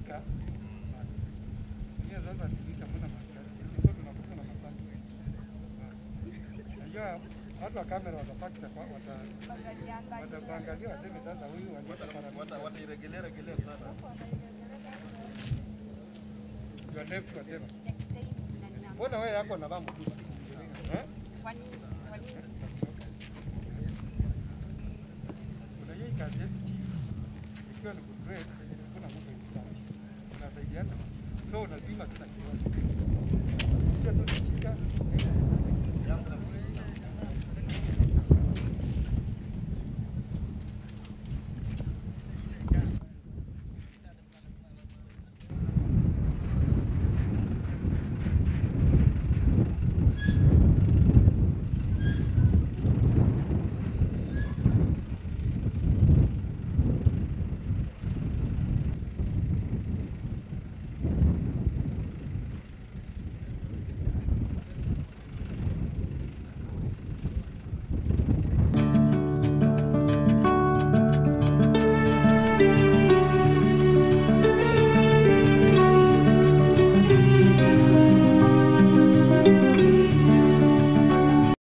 ikifika hiyo sasa tulisha mbona maskari. Ndio tunakuwa na mapanga. Najua watu wa kamera watapata wataangalia waseme sasa huyu watairejelea sana. You are left whatever. Mbona wewe yako unavaa mzuri? Kwa nini? Kuna hii kazi yetu chini. Ikiwa ni good grades, kuna mtu anasaidiana. So unazima tuna kiwango.